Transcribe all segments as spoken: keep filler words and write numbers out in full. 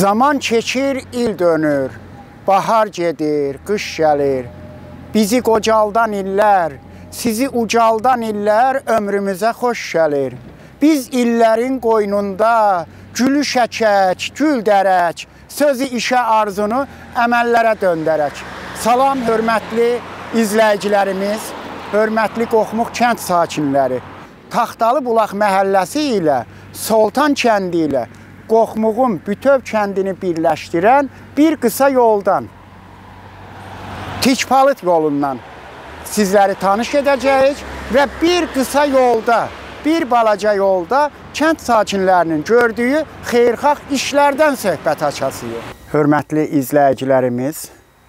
Zaman keçir, il dönür, bahar gedir, qış gəlir. Bizi qocaldan illər, sizi ucaldan illər ömrümüzə xoş gəlir. Biz illərin qoynunda gülü şəkək, gül dərək, sözü işə arzunu əməllərə döndərək. Salam, hörmətli izləyicilərimiz, hörmətli Qoxmuq kənd sakinləri. Taxtalı Bulaq məhəlləsi ilə Soltan kəndi ilə Qoxmuğun bütöv kəndini birləşdirən bir qısa yoldan, Tikpalıt yolundan sizləri tanış edəcəyik və bir qısa yolda, bir balaca yolda kənd sakinlərinin gördüyü xeyirxah işlərdən söhbət açasıyıq. Hörmətli izləyicilərimiz,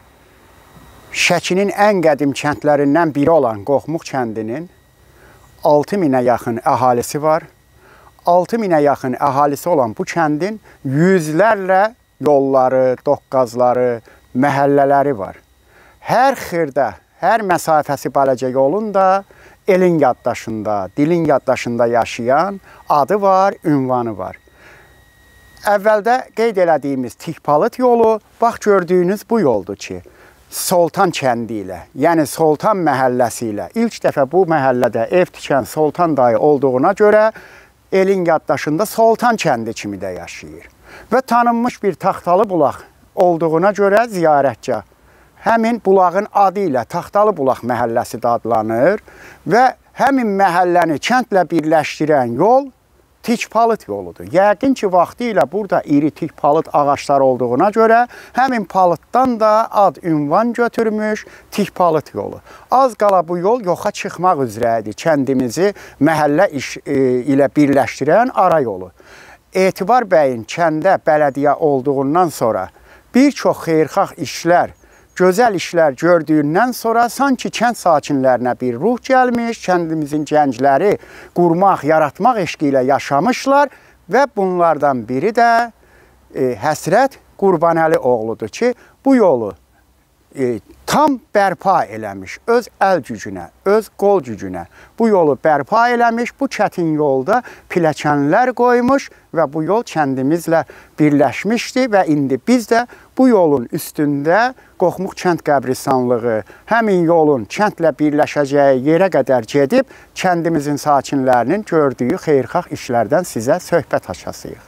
Şəkinin ən qədim kəndlərindən biri olan Qoxmuq kəndinin altı minə yaxın əhalisi var. altı minə yaxın əhalisi olan bu kəndin yüzlərlə yolları, doqqazları, məhəllələri var. Hər xırda, hər məsafəsi balaca yolun da elin yaddaşında, dilin yaddaşında yaşayan adı var, ünvanı var. Əvvəldə qeyd elədiyimiz Tikpalıt yolu, bax gördüyünüz bu yoldur ki, Soltan kəndi ilə, yəni Soltan məhəlləsi ilə ilk dəfə bu məhəllədə ev tikən Soltan dayı olduğuna görə elin yaddaşında Soltan kəndi kimi də yaşayır. Və tanınmış bir Taxtalı Bulaq olduğuna görə ziyarətgah. Həmin bulağın adı ilə Taxtalı Bulaq məhəlləsi də adlanır və həmin məhəlləni kəndlə birləşdirən yol Tikpalıt yoludur. Yəqin ki, vaxtı ilə burada iri tikpalıt ağaçlar olduğuna görə həmin palıtdan da ad ünvan götürmüş Tikpalıt yolu. Az qala bu yol yoxa çıxmaq üzrə idi. Kəndimizi məhəllə iş e, ilə birləşdirən ara yolu. Etibar bəyin kəndə bələdiyyə olduğundan sonra bir çox xeyirxah işlər, gözəl işlər gördüyündən sonra sanki kənd sakinlərinə bir ruh gəlmiş, kəndimizin gəncləri qurmaq, yaratmaq eşqi ilə yaşamışlar və bunlardan biri də e, Həsrət Qurbanəli oğludur ki, bu yolu e, tam bərpa eləmiş, öz əl gücünə, öz qol gücünə bu yolu bərpa eləmiş, bu çətin yolda pilləkənlər qoymuş və bu yol kəndimizlə birləşmişdi və indi biz də bu yolun üstündə Qoxmuq kənd qəbristanlığı həmin yolun kəndlə birləşəcəyi yerə qədər gedib kəndimizin sakinlərinin gördüyü xeyirxah işlərdən sizə söhbət açasıyıq.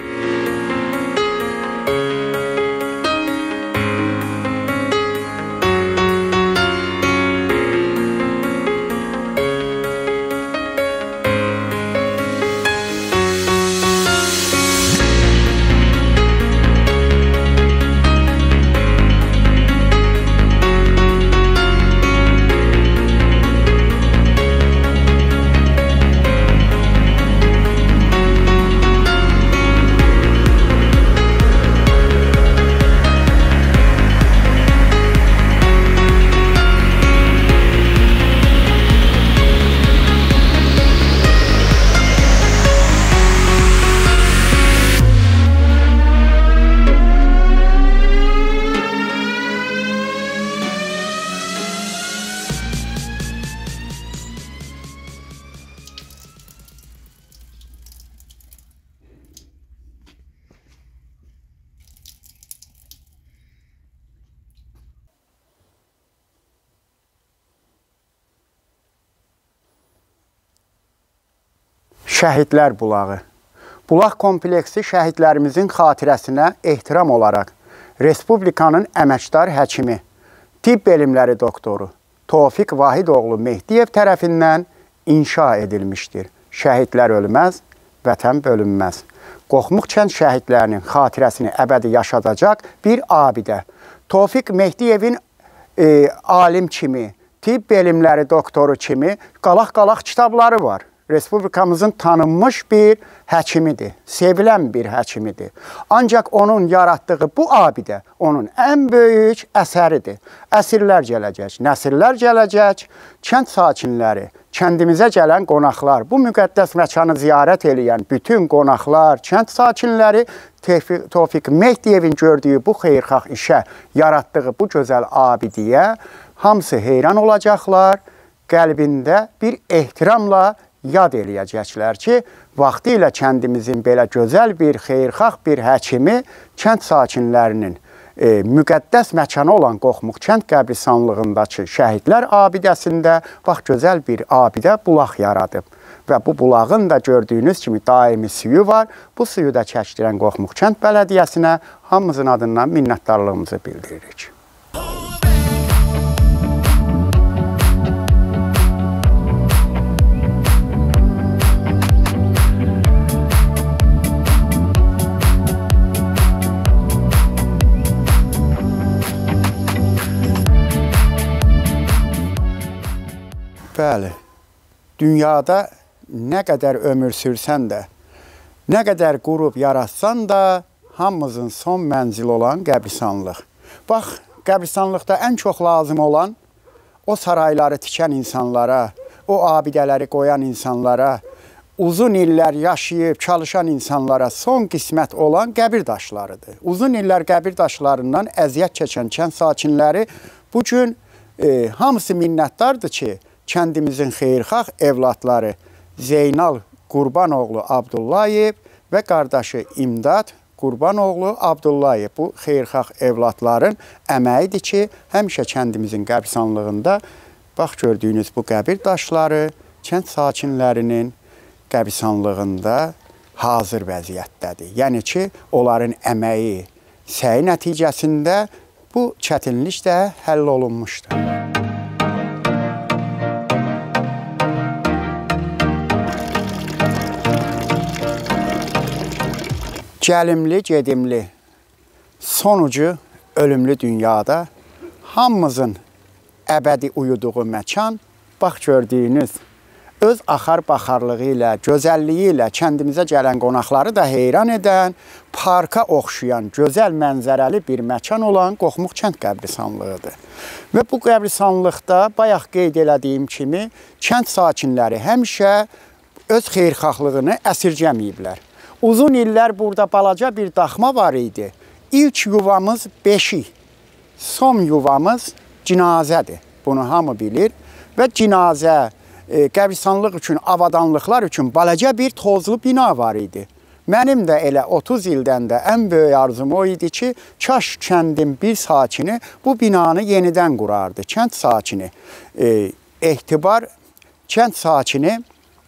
Şəhidlər Bulağı. Bulaq kompleksi şəhidlərimizin xatirəsinə ehtiram olaraq Respublikanın əməkdar həkimi, tibb elmləri doktoru Tofiq Vahidoğlu Mehdiyev tərəfindən inşa edilmişdir. Şəhidlər ölməz, vətən bölünməz. Qoxmuq kənd şəhidlərinin xatirəsini əbədi yaşadacaq bir abidə. Tofiq Mehdiyevin e, alim kimi, tibb elmləri doktoru kimi qalaq-qalaq kitabları var. Respublikamızın tanınmış bir həkimidir, sevilən bir həkimidir. Ancaq onun yaratdığı bu abidə onun ən böyük əsəridir. Əsrlər gələcək, nəsillər gələcək, kənd sakinləri, kəndimizə gələn qonaqlar, bu müqəddəs məkanı ziyarət edən bütün qonaqlar, kənd sakinləri Tofiq Mehdiyevin gördüyü bu xeyirxah işə, yaratdığı bu gözəl abidiyə hamısı heyran olacaqlar, qəlbində bir ehtiramla yad eləyəcəklər ki, vaxtı ilə kəndimizin belə gözəl bir, xeyirxah bir həkimi kənd sakinlərinin e, müqəddəs məkanı olan Qoxmuq kənd qəbristanlığındakı şəhidlər abidəsində bax gözəl bir abidə bulaq yaradıb. Və bu bulağın da gördüyünüz kimi daimi suyu var. Bu suyu da çəkdirən Qoxmuq kənd bələdiyyəsinə hamımızın adından minnətdarlığımızı bildiririk. Bəli, dünyada nə qədər ömür sürsən də, nə qədər qurub yaratsan da, hamımızın son mənzil olan qəbristanlıq. Bax, qəbristanlıqda ən çox lazım olan o sarayları tikən insanlara, o abidələri qoyan insanlara, uzun illər yaşayıb, çalışan insanlara son qismət olan qəbir daşlarıdır. Uzun illər qəbir daşlarından əziyyət çəkən kənd sakinləri bugün e, hamısı minnətdardır ki, kəndimizin xeyirxah evlatları Zeynal Qurbanoğlu Abdullayev və qardaşı İmdad Qurbanoğlu Abdullayev bu xeyirxah evlatların əməyidir ki, həmişə kəndimizin qəbristanlığında bax gördüyünüz bu qəbir daşları kənd sakinlərinin qəbristanlığında hazır vəziyyətdədir. Yəni ki, onların əməyi, səyi nəticəsində bu çətinlik də həll olunmuşdur. Gəlimli, gedimli, sonucu ölümlü dünyada hamımızın əbədi uyuduğu məkan, bax gördüyünüz, öz axar-baxarlığı ilə, gözəlliyi ilə kəndimizə gələn qonaqları da heyran edən, parka oxşayan, gözəl mənzərəli bir məkan olan Qoxmuq kənd qəbristanlığıdır. Və bu qəbristanlıqda bayaq qeyd elədiyim kimi, kənd sakinləri həmişə öz xeyirxahlığını əsirgəməyiblər. Uzun illər burada balaca bir daxma var idi. İlk yuvamız beşik, son yuvamız cinazədir. Bunu hamı bilir. Və cinazə, e, qəbristanlıq üçün, avadanlıqlar üçün balaca bir tozlu bina var idi. Mənim də elə otuz ildən də ən böyük arzum o idi ki, kaş kəndin bir sakini bu binanı yenidən qurardı. Kənd sakini, e, ehtibar, kənd sakini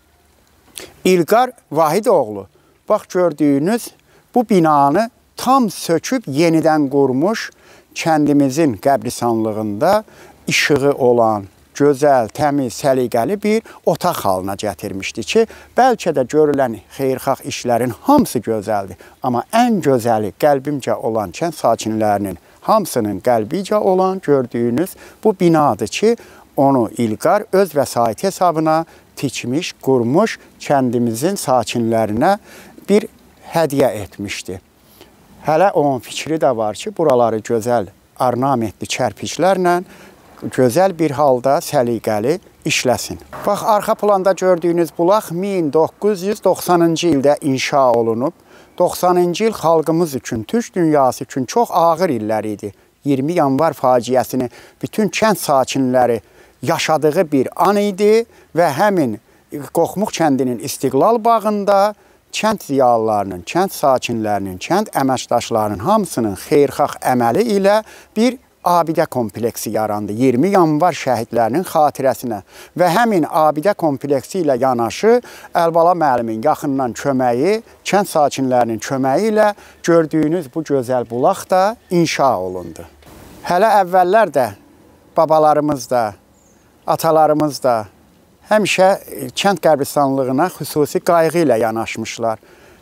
İlqar Vahidoğlu. Bax gördüyünüz bu binanı tam söküb yenidən qurmuş kəndimizin qəbristanlığında işığı olan, gözəl, təmiz, səliqəli bir otaq halına gətirmişdi ki, bəlkə də görülən xeyirxah işlərin hamısı gözəldir. Amma ən gözəli qəlbimcə olan kənd sakinlərinin hamısının qəlbicə olan gördüyünüz bu binadır ki, onu İlqar öz vəsait hesabına tikmiş, qurmuş kəndimizin sakinlərinə bir hədiyyə etmişdi. Hələ onun fikri də var ki, buraları gözəl, ornamentli kərpiçlərlə gözəl bir halda səliqəli işləsin. Bax, arxa planda gördüyünüz bulaq min doqquz yüz doxsanıncı ildə inşa olunub. doxsanıncı il xalqımız üçün, türk dünyası üçün çox ağır illər idi. iyirmi yanvar faciəsini bütün kənd sakinləri yaşadığı bir an idi və həmin Qoxmuq kəndinin İstiqlal bağında kənd ziyalılarının, kənd sakinlərinin, kənd əməkdaşlarının hamısının xeyirxah əməli ilə bir abidə kompleksi yarandı. iyirmi yanvar şəhidlərinin xatirəsinə və həmin abidə kompleksi ilə yanaşı Əlibala müəllimin yaxından köməyi, kənd sakinlərinin köməyi ilə gördüyünüz bu gözəl bulaq da inşa olundu. Hələ əvvəllər də babalarımız da, atalarımız da həmişə kənd qəbristanlığına xüsusi qayğı ilə yanaşmışlar.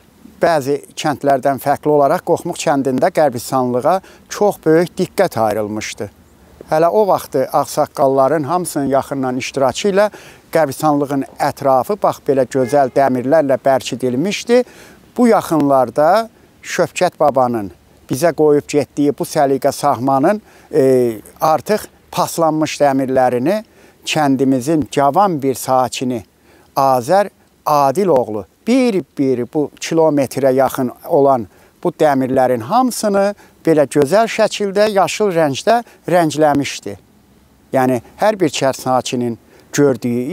Bəzi kəndlərdən fərqli olaraq Qoxmuq kəndində qəbristanlığa çox böyük diqqət ayrılmışdı. Hələ o vaxtı ağsaqqalların hamısının yaxından iştirakı ilə qəbristanlığın ətrafı bax belə gözəl dəmirlərlə bərkidilmişdi. Bu yaxınlarda Şövkət babanın bizə qoyub getdiyi bu səliqə sahmanın e, artıq paslanmış dəmirlərini kəndimizin cavan bir sakini Azər Adiloğlu bir-bir bu kilometrə yaxın olan bu dəmirlərin hamısını belə gözəl şəkildə yaşıl rəngdə rəngləmişdi. Yəni hər bir kənd sakinin gördüyü iş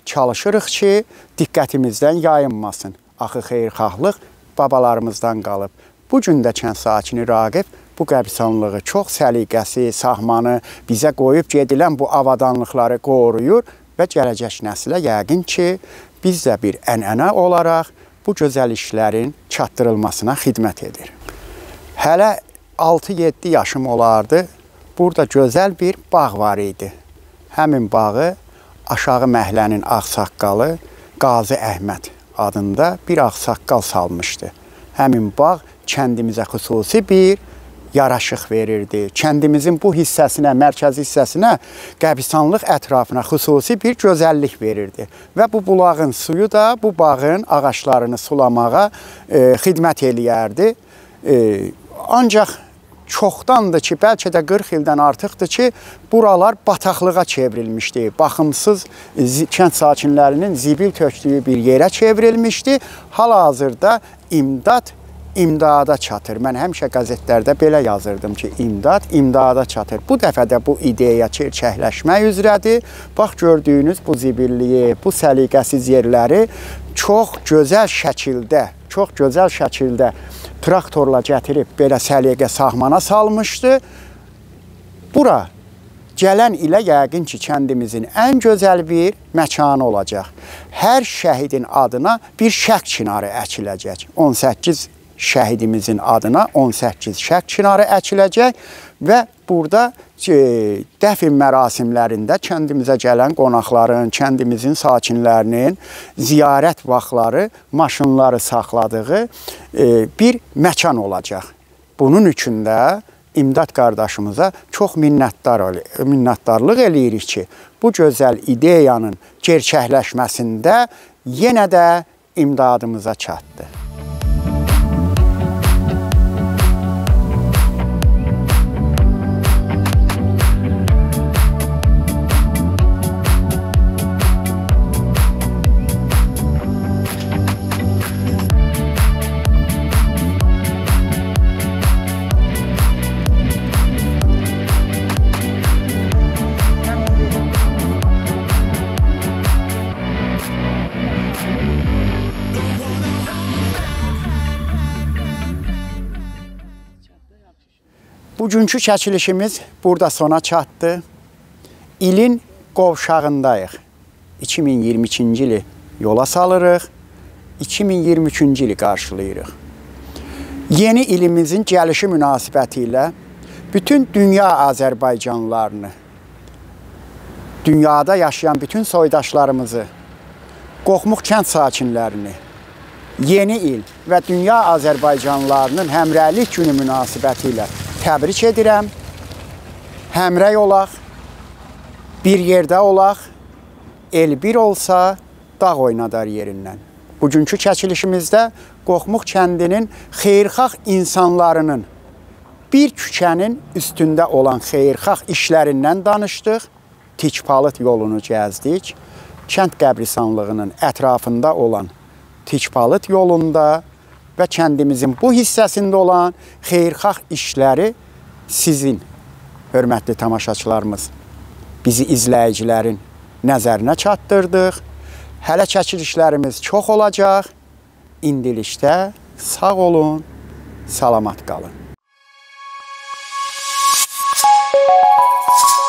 çalışırıq ki, diqqətimizdən yayınmasın. Axı xeyirxahlıq babalarımızdan qalıb. Bu gün də kənd sakini Raqib bu qəbristanlığı çox səliqəsi, sahmanı bizə qoyub gedilən bu avadanlıqları qoruyur və gələcək nəslə yəqin ki, biz də bir ənənə olaraq bu gözəl işlərin çatdırılmasına xidmət edir. Hələ altı yeddi yaşım olardı, burada gözəl bir bağ var idi. Həmin bağı aşağı məhəllənin ağsaqqalı Qazi Əhməd adında bir ağsaqqal salmışdı. Həmin bağ kəndimizə xüsusi bir yaraşıq verirdi. Kəndimizin bu hissəsinə, mərkəzi hissəsinə, qəbristanlıq ətrafına xüsusi bir gözəllik verirdi. Və bu bulağın suyu da bu bağın ağaclarını sulamağa e, xidmət eləyərdi. E, ancaq çoxdandır ki, bəlkə də qırx ildən artıqdır ki, buralar bataqlığa çevrilmişdi. Baxımsız kənd sakinlərinin zibil tökdüyü bir yerə çevrilmişdi. Hal-hazırda imdad imdada çatır. Mən həmişə qəzetlərdə belə yazırdım ki, imdad imdada çatır. Bu dəfə də bu ideya çirkəkləşmək üzrədir. Bax, gördüyünüz bu zibilliyi, bu səliqəsiz yerləri çox gözəl şəkildə, çox gözəl şəkildə traktorla gətirib belə səliqə sahmana salmışdı. Bura gələn ilə yəqin ki, kəndimizin ən gözəl bir məkanı olacaq. Hər şəhidin adına bir şərq çinarı əkiləcək. on səkkiz şəhidimizin adına on səkkiz şərq çinarı əkiləcək və burada e, dəfn mərasimlərində kəndimizə gələn qonaqların, kəndimizin sakinlərinin ziyarət vaxtları, maşınları saxladığı e, bir məkan olacaq. Bunun üçün də İmdad qardaşımıza çox minnətdar, minnətdarlıq eləyirik ki, bu gözəl ideyanın gerçəkləşməsində yenə də imdadımıza çatdı. Bugünkü çəkilişimiz burada sona çatdı. İlin qovşağındayıq. iki min iyirmi ikinci ili yola salırıq. iki min iyirmi üçüncü ili qarşılayırıq. Yeni ilimizin gəlişi münasibəti ilə bütün dünya Azərbaycanlılarını, dünyada yaşayan bütün soydaşlarımızı, Qoxmuq kənd sakinlərini, yeni il və dünya Azərbaycanlılarının həmrəylik günü münasibəti ilə təbrik edirəm. Həmrəy olaq, bir yerdə olaq, el bir olsa dağ oynadar yerindən. Bugünkü çəkilişimizdə Qoxmuq kəndinin xeyirxah insanlarının bir küçənin üstündə olan xeyirxah işlərindən danışdıq. Tikpalıt yolunu gəzdik. Kənd qəbristanlığının ətrafında olan Tikpalıt yolunda və kəndimizin bu hissəsində olan xeyirxah işləri sizin, hörmətli tamaşaçılarımız, bizi izləyicilərin nəzərinə çatdırdıq. Hələ çəkilişlərimiz çox olacaq. İndilikdə sağ olun, salamat qalın.